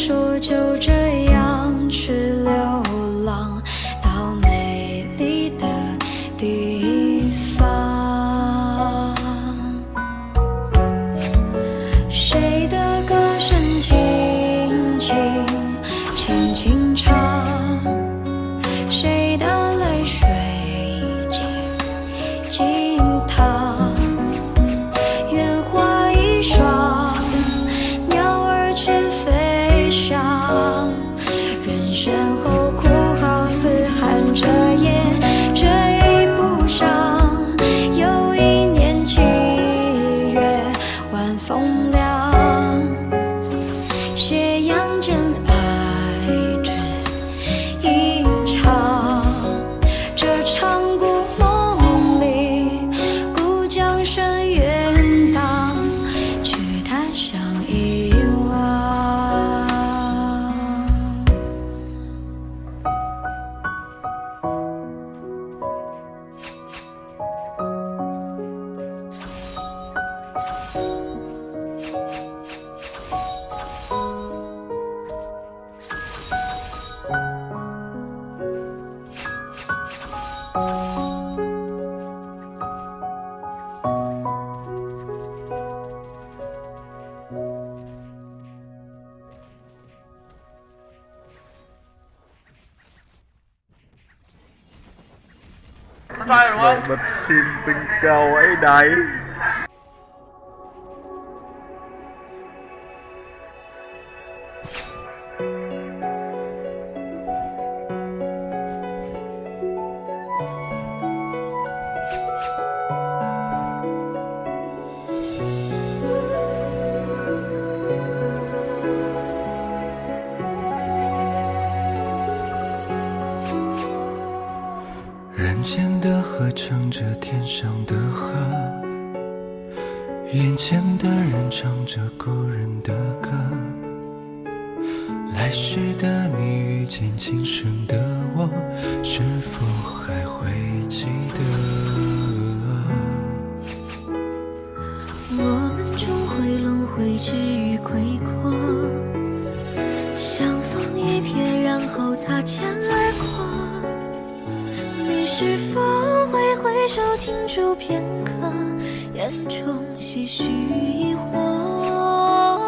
说就这样去流浪到美丽的地方。谁的歌声轻轻轻轻唱，谁的泪水静静淌。愿花一双，鸟儿去飞翔，人生后哭号嘶喊着也追不上。又一年7月晚风凉，斜阳间爱只一场。这场故梦里，故江声远荡，去他乡遗忘。 trai đúng không? Bật chim tinh cầu ấy đấy. 人间的河唱着天上的河，眼前的人唱着故人的歌。来时的你遇见今生的我，是否还会记得？ 我们终会轮回，至于归过，相逢一瞥，然后擦肩而过。你是否会回首停住片刻，眼中些许疑惑？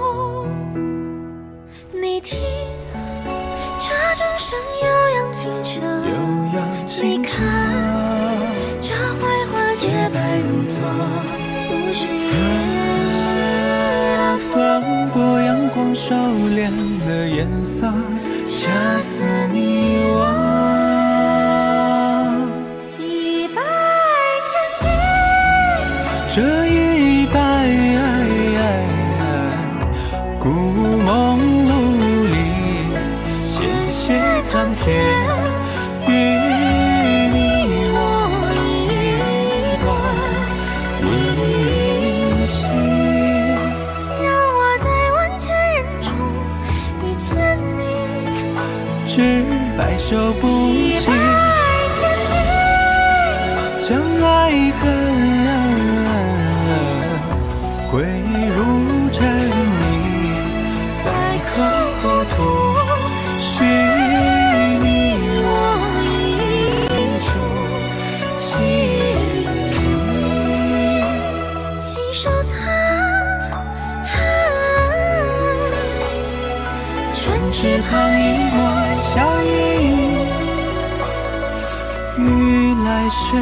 你听，这钟声悠扬清澈，你看，这槐花洁白如昨，不是烟霞。 风过阳光收敛了颜色，恰似你我。这一拜，故梦路里，谢谢苍天，与你我一段依稀。 让我在万千人中遇见你， 只白首不一弃， 拜天地， 将爱恨归入真意，在口后吐，许你我一处情谊。 请收藏， 春枝旁一抹笑意，与来世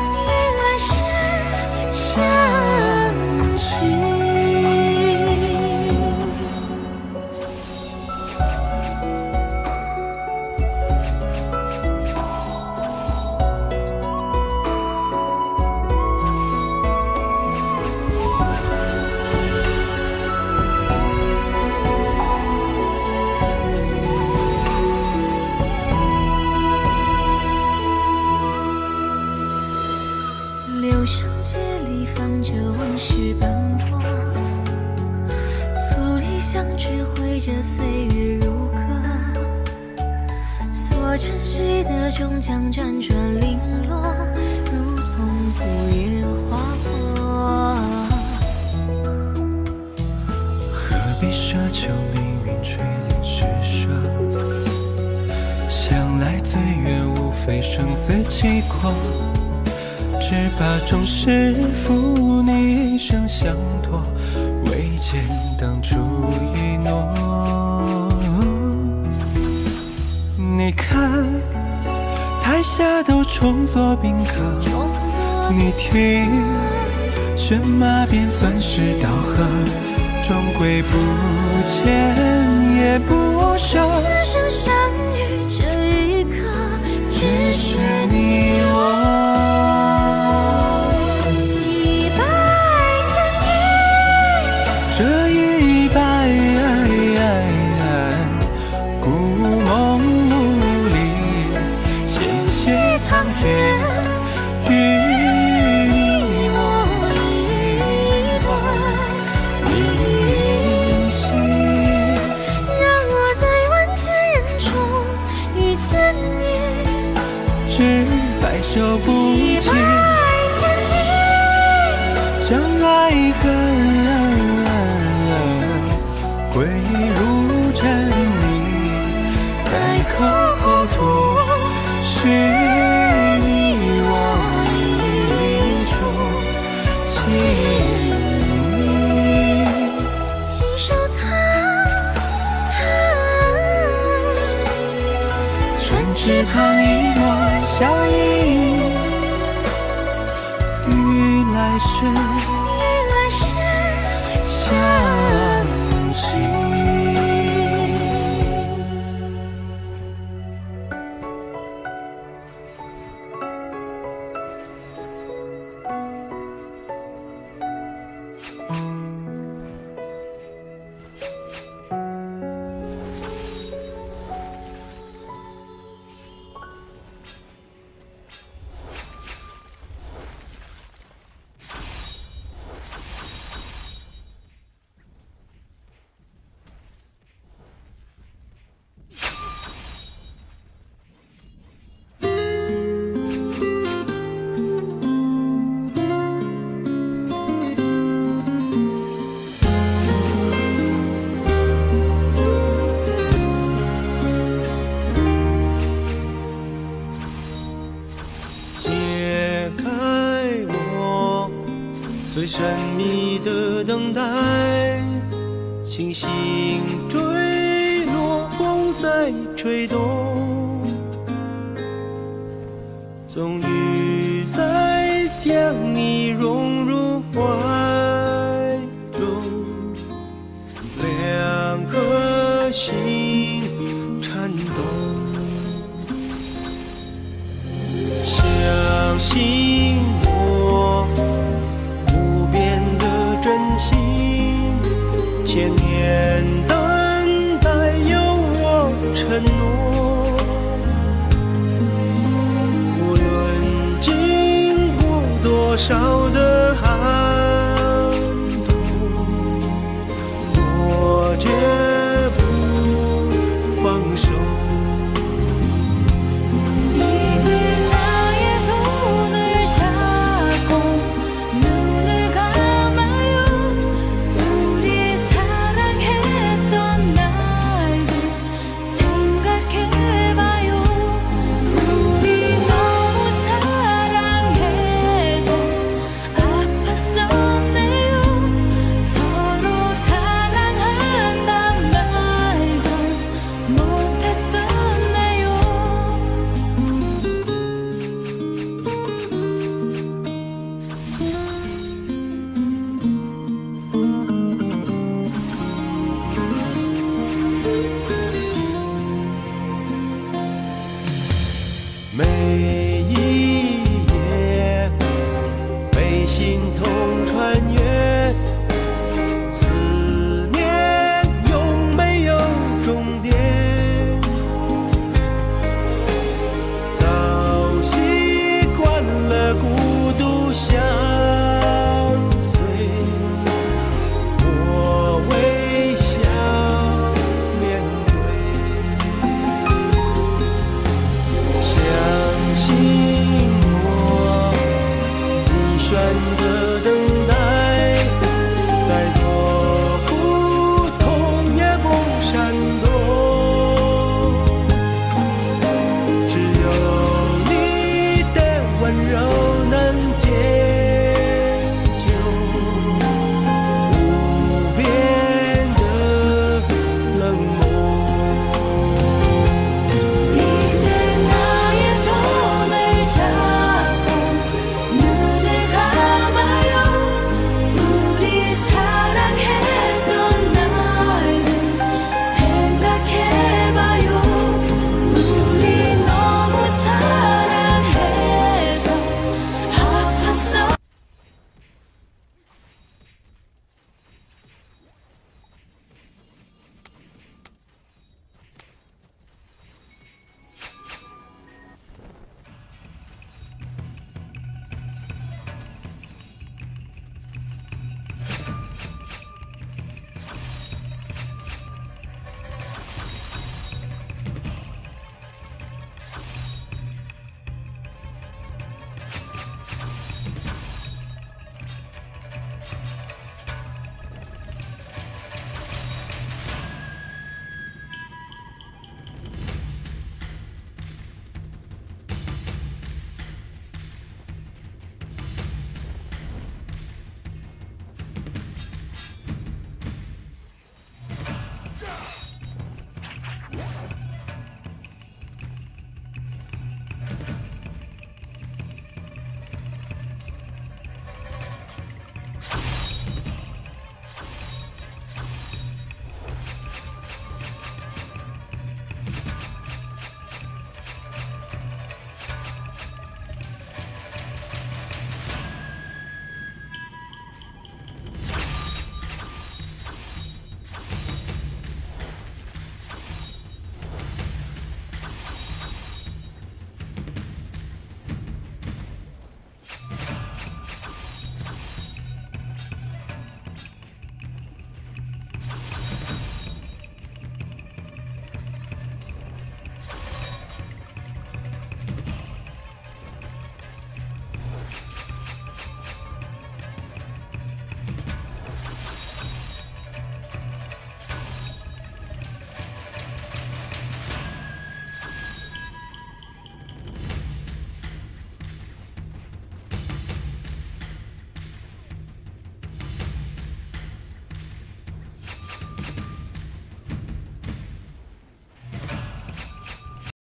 相惜。 留声街里放着往事奔波，粗粝相知绘着岁月如歌，所珍惜的终将辗转零落，如同昨夜花火。 何必奢求命运垂怜施舍。想来最远无非生死契阔，只把终身负你一生相托，未见当初一诺。你看台下都重作宾客，你听喧骂便算是道贺，终归不见也不舍。 此生相遇这一刻，只是你我。 这一百故梦无力，险些苍天与你我一段明夕。 让我在万千人中遇见你， 只白首不见，将爱恨归入真理，在口后吐是你我一种情谊。 请收藏， 船只旁一抹笑意，与来世相惜。 最神秘的等待，星星坠落，风在吹动，终于再将你融入怀中，两颗心颤动，相信我不变的真心，千年等待有我承诺，无论经过多少